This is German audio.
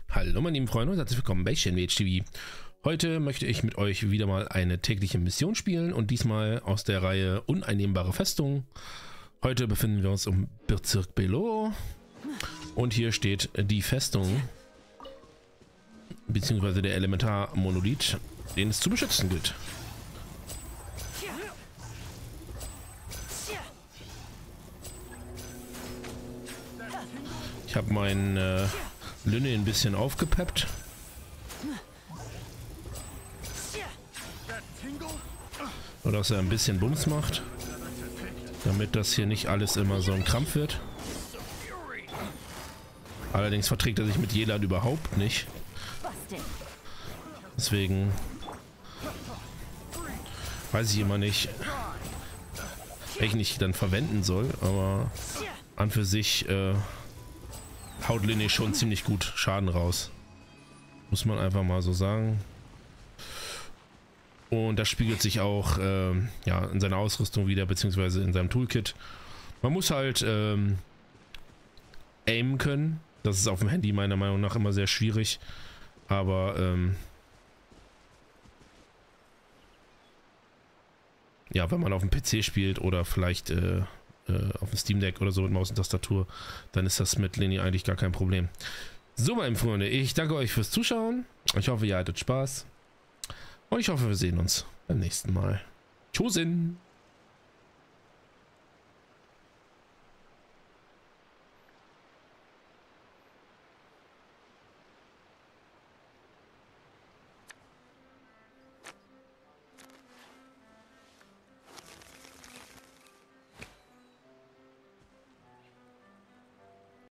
Hallo meine lieben Freunde und herzlich willkommen bei Shenmue TV. Heute möchte ich mit euch wieder mal eine tägliche Mission spielen und diesmal aus der Reihe Uneinnehmbare Festung. Heute befinden wir uns im Bezirk Belo und hier steht die Festung, beziehungsweise der Elementar-Monolith, den es zu beschützen gilt. Ich habe meinen Lynne ein bisschen aufgepeppt. Nur dass er ein bisschen Bums macht. Damit das hier nicht alles immer so ein Krampf wird. Allerdings verträgt er sich mit Jelan überhaupt nicht. Deswegen weiß ich immer nicht, welchen ich dann verwenden soll. Aber an für sich haut Lynne schon ziemlich gut Schaden raus. Muss man einfach mal so sagen. Und das spiegelt sich auch ja, in seiner Ausrüstung wieder, beziehungsweise in seinem Toolkit. Man muss halt aimen können. Das ist auf dem Handy meiner Meinung nach immer sehr schwierig. Aber ja, wenn man auf dem PC spielt oder vielleicht auf dem Steam Deck oder so mit Maus und Tastatur, dann ist das mit Lynne eigentlich gar kein Problem. So, meine Freunde, ich danke euch fürs Zuschauen. Ich hoffe, ihr hattet Spaß. Und ich hoffe, wir sehen uns beim nächsten Mal. Tschüssin!